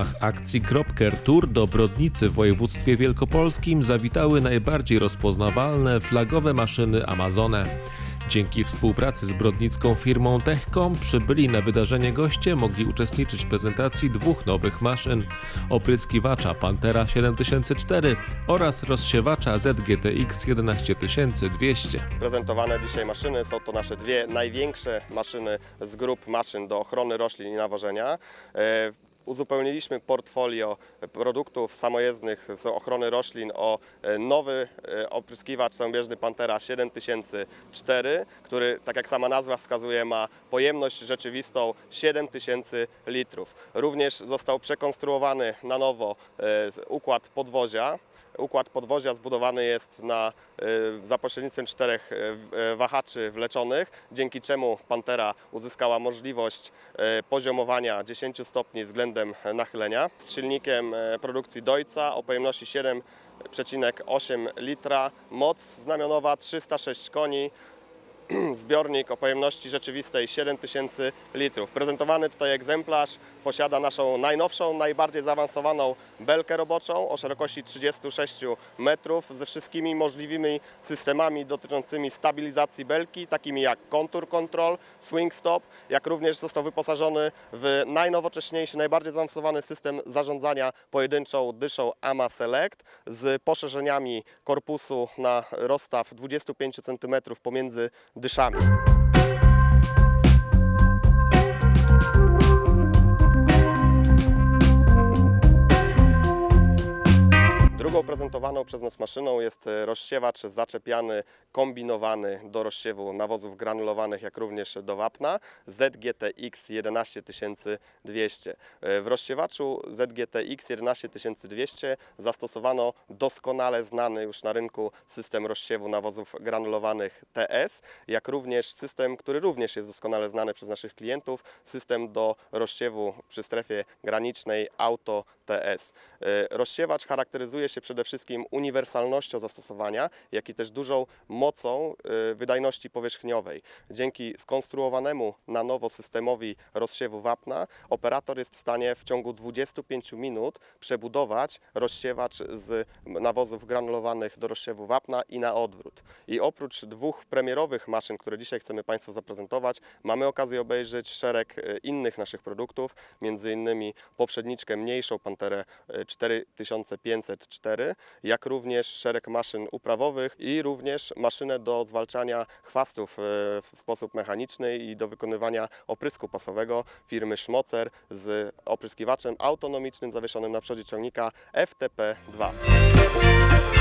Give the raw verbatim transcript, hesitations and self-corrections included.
ramach akcji Kropker Tour do Brodnicy w województwie wielkopolskim zawitały najbardziej rozpoznawalne flagowe maszyny Amazone. Dzięki współpracy z brodnicką firmą Techcom przybyli na wydarzenie goście mogli uczestniczyć w prezentacji dwóch nowych maszyn: opryskiwacza Pantera siedem tysięcy cztery oraz rozsiewacza Z G T X jedenaście tysięcy dwieście. Prezentowane dzisiaj maszyny są to nasze dwie największe maszyny z grup maszyn do ochrony roślin i nawożenia. Uzupełniliśmy portfolio produktów samojezdnych z ochrony roślin o nowy opryskiwacz samobieżny Pantera siedem tysięcy cztery, który, tak jak sama nazwa wskazuje, ma pojemność rzeczywistą siedem tysięcy litrów. Również został przekonstruowany na nowo układ podwozia. Układ podwozia zbudowany jest na, za pośrednictwem czterech wahaczy wleczonych, dzięki czemu Pantera uzyskała możliwość poziomowania dziesięć stopni względem nachylenia. Z silnikiem produkcji Deutza o pojemności siedem przecinek osiem litra, moc znamionowa trzysta sześć koni, zbiornik o pojemności rzeczywistej siedem tysięcy litrów. Prezentowany tutaj egzemplarz posiada naszą najnowszą, najbardziej zaawansowaną belkę roboczą o szerokości trzydziestu sześciu metrów ze wszystkimi możliwymi systemami dotyczącymi stabilizacji belki, takimi jak Contour Control, Swing Stop, jak również został wyposażony w najnowocześniejszy, najbardziej zaawansowany system zarządzania pojedynczą dyszą AMA Select z poszerzeniami korpusu na rozstaw dwudziestu pięciu centymetrów pomiędzy dyszami. Drugą prezentowaną przez nas maszyną jest rozsiewacz zaczepiany, kombinowany do rozsiewu nawozów granulowanych, jak również do wapna, Z G T X jedenaście tysięcy dwieście. W rozsiewaczu Z G T X jedenaście tysięcy dwieście zastosowano doskonale znany już na rynku system rozsiewu nawozów granulowanych T S, jak również system, który również jest doskonale znany przez naszych klientów, system do rozsiewu przy strefie granicznej Auto T S. Rozsiewacz charakteryzuje się przede wszystkim uniwersalnością zastosowania, jak i też dużą mocą wydajności powierzchniowej. Dzięki skonstruowanemu na nowo systemowi rozsiewu wapna operator jest w stanie w ciągu dwudziestu pięciu minut przebudować rozsiewacz z nawozów granulowanych do rozsiewu wapna i na odwrót. I oprócz dwóch premierowych maszyn, które dzisiaj chcemy Państwu zaprezentować, mamy okazję obejrzeć szereg innych naszych produktów, między innymi poprzedniczkę mniejszą Panterę cztery tysiące pięćset cztery, jak również szereg maszyn uprawowych i również maszynę do zwalczania chwastów w sposób mechaniczny i do wykonywania oprysku pasowego firmy Schmocer z opryskiwaczem autonomicznym zawieszonym na przodzie ciągnika F T P dwa.